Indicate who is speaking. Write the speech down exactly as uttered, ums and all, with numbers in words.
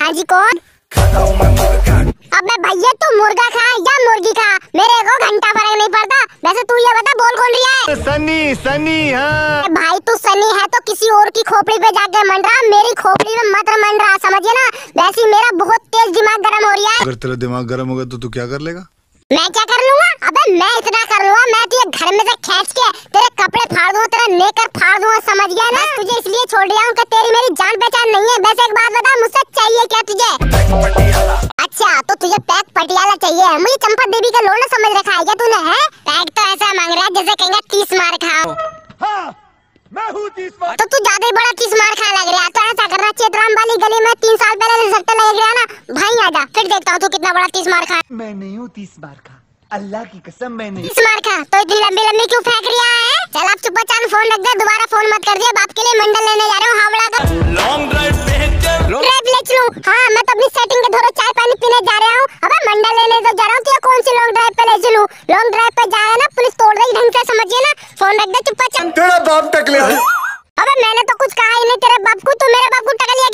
Speaker 1: हाँ जी कौन? अबे भैया तू मुर्गा खा या मुर्गी खा, मेरे को घंटा फर्क नहीं पड़ता। वैसे तू ये बता बोल कौन रहा है?
Speaker 2: सनी सनी हाँ।
Speaker 1: भाई तू सनी है तो किसी और की खोपड़ी पे जाके मंड रहा, मेरी खोपड़ी में मत मंड रहा, समझिए ना। वैसे मेरा बहुत तेज दिमाग गर्म हो रहा है।
Speaker 2: अगर तेरा दिमाग गर्म होगा तो तू क्या कर लेगा?
Speaker 1: मैं क्या कर लूंगा? अबे मैं इतना कर लूंगा, मैं तुझे घर में से खींच के तेरे कपड़े फाड़ दूंगा, तेरा नेकर फाड़ दूंगा, समझ गया ना? तुझे इसलिए छोड़ दिया हूँ कि तेरी मेरी जान पहचान नहीं है। वैसे एक बात बता, मुझसे चाहिए क्या तुझे? अच्छा तो तुझे पैक पटियाला चाहिए? मुझे चंपा देवी का लोना समझ रखा है क्या तूने? है पैक तो ऐसा मांग रहा है जैसे कहेंगे तीस मार खाओ।
Speaker 3: हाँ, मैं हूँ तीस मार।
Speaker 1: तो तू ज्यादा ही बड़ा तीस मार खा लग रहा है। तो ऐसा करना, चेतराम वाली गली में तीन साल पहले सट्टा लग गया ना भाई, आजा फिर देखता हूँ तू कितना बड़ा तीस मार खा।
Speaker 3: मैं नहीं हूँ तीस मार खा, अल्लाह की कसम मैं नहीं।
Speaker 1: तीस मार खा तो इतनी लंबी लंबी क्यों फेंक रहा है? चल अब चुप चान फोन रख दे, दोबारा फोन मत कर दिया। बाप के लिए मंडल लेने जा रहा हूँ हावड़ा का।
Speaker 2: लॉन्ग ड्राइव पे
Speaker 1: ड्राइव ले चलूं? हाँ मैं तो अपनी सेटिंग के थोड़ा चाय पानी पीने जा रहा हूँ। अबे मंडल लेने तो जा रहा हूँ, तो कौन सी लॉन्ग ड्राइव पे ले चलूं? लॉन्ग ड्राइव पे जाए ना पुलिस तोड़ देगी ढंग से, समझिए ना। फोन रख दे चुप चान।
Speaker 2: तेरा बाप टकले।
Speaker 1: अबे मैंने तो कुछ कहा ही नहीं तेरे बाप को, तू मेरे बाप को टकलिया